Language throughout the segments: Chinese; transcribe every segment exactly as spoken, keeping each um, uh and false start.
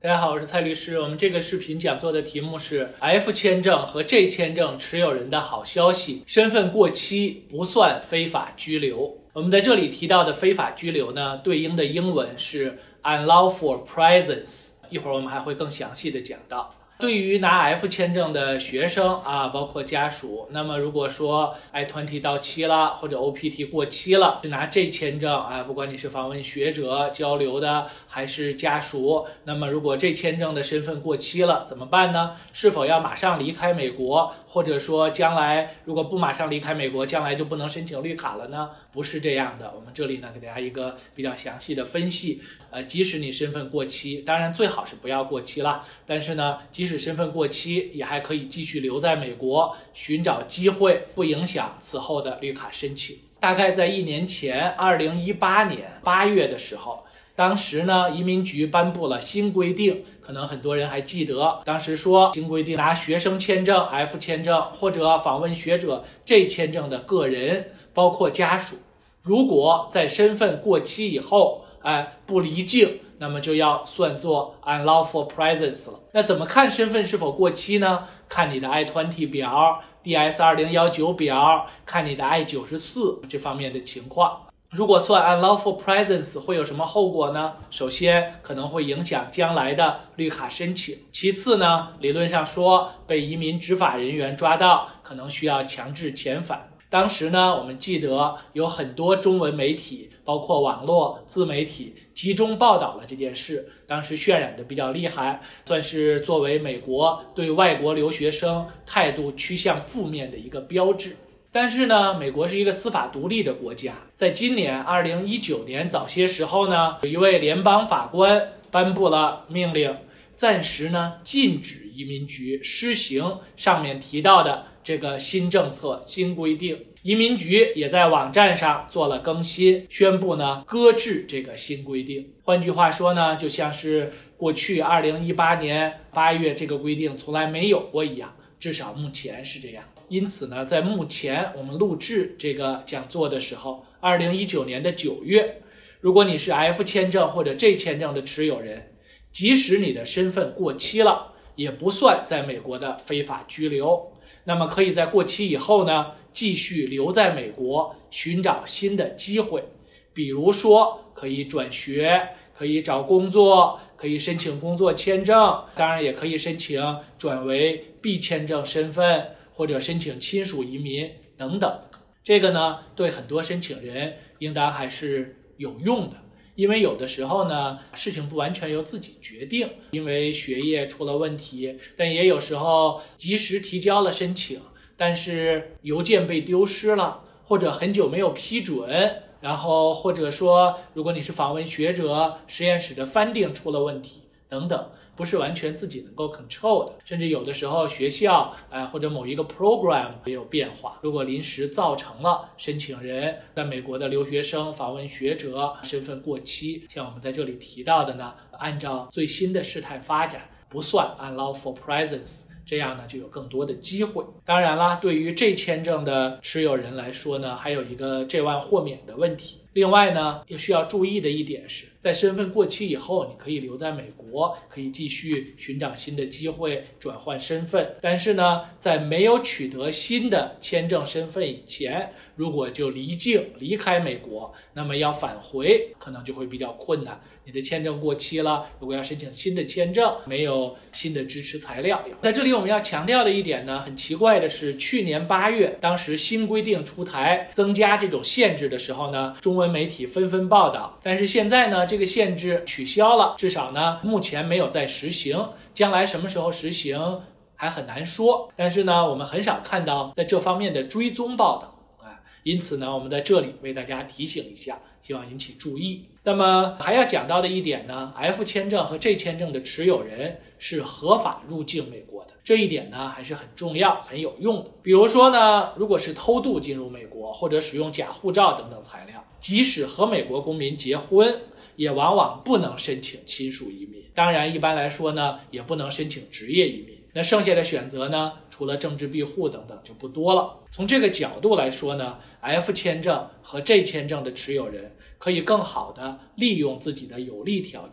大家好，我是蔡律师。我们这个视频讲座的题目是 F 签证和 J 签证持有人的好消息，身份过期不算非法居留。我们在这里提到的非法居留呢，对应的英文是 unlawful presence， 一会儿我们还会更详细的讲到。对于拿 F 签证的学生啊，包括家属，那么如果说 I 二十 到期了，或者 O P T 过期了，是拿 J 签证啊，不管你是访问学者交流的还是家属，那么如果J签证的身份过期了怎么办呢？是否要马上离开美国，或者说将来如果不马上离开美国，将来就不能申请绿卡了呢？不是这样的。我们这里呢给大家一个比较详细的分析。呃，即使你身份过期，当然最好是不要过期了，但是呢，即使身份过期，也还可以继续留在美国，寻找机会，不影响此后的绿卡申请。大概在一年前，二零一八年八月的时候，当时呢，移民局颁布了新规定，可能很多人还记得，当时说新规定拿学生签证、F 签证或者访问学者 J 签证的个人，包括家属，如果在身份过期以后，哎，不离境，那么就要算作 unlawful presence 了。那怎么看身份是否过期呢？看你的 I 二十 表、D S 二零一九 表，看你的 I 九十四 这方面的情况。如果算 unlawful presence 会有什么后果呢？首先可能会影响将来的绿卡申请。其次呢，理论上说被移民执法人员抓到，可能需要强制遣返。当时呢，我们记得有很多中文媒体，包括网络自媒体集中报道了这件事，当时渲染的比较厉害，算是作为美国对外国留学生态度趋向负面的一个标志。但是呢，美国是一个司法独立的国家，在今年二零一九年早些时候呢，有一位联邦法官颁布了命令，暂时呢禁止移民局施行上面提到的这个新政策、新规定。移民局也在网站上做了更新，宣布呢搁置这个新规定。换句话说呢，就像是过去二零一八年八月这个规定从来没有过一样，至少目前是这样。因此呢，在目前我们录制这个讲座的时候，二零一九年的九月，如果你是 F 签证或者 J 签证的持有人，即使你的身份过期了，也不算在美国的非法居留。那么可以在过期以后呢，继续留在美国，寻找新的机会，比如说可以转学，可以找工作，可以申请工作签证，当然也可以申请转为 B 签证身份，或者申请亲属移民等等。这个呢，对很多申请人应当还是有用的。因为有的时候呢，事情不完全由自己决定，因为学业出了问题，但也有时候及时提交了申请，但是邮件被丢失了，或者很久没有批准，然后或者说如果你是访问学者，实验室的翻订出了问题等等，不是完全自己能够 control 的，甚至有的时候学校呃或者某一个 program 也有变化。如果临时造成了申请人在美国的留学生、访问学者身份过期，像我们在这里提到的呢，按照最新的事态发展，不算 unlawful presence。这样呢就有更多的机会。当然啦，对于 J 签证的持有人来说呢，还有一个 J 一豁免的问题。另外呢，也需要注意的一点是，在身份过期以后，你可以留在美国，可以继续寻找新的机会，转换身份。但是呢，在没有取得新的签证身份以前，如果就离境离开美国，那么要返回可能就会比较困难。你的签证过期了，如果要申请新的签证，没有新的支持材料。在这里我们要强调的一点呢，很奇怪的是，去年八月，当时新规定出台，增加这种限制的时候呢，中文媒体纷纷报道。但是现在呢，这个限制取消了，至少呢，目前没有在实行，将来什么时候实行还很难说。但是呢，我们很少看到在这方面的追踪报道。因此呢，我们在这里为大家提醒一下，希望引起注意。那么还要讲到的一点呢 ，F 签证和 J 签证的持有人是合法入境美国的，这一点呢还是很重要、很有用的。比如说呢，如果是偷渡进入美国，或者使用假护照等等材料，即使和美国公民结婚，也往往不能申请亲属移民。当然，一般来说呢，也不能申请职业移民。那剩下的选择呢，除了政治庇护等等就不多了。从这个角度来说呢 ，F 签证和 J 签证的持有人可以更好的利用自己的有利条件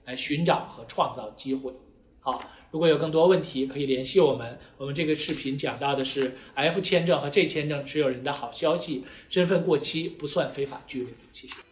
来寻找和创造机会。好，如果有更多问题，可以联系我们。我们这个视频讲到的是 F 签证和 J 签证持有人的好消息，身份过期不算非法居留。谢谢。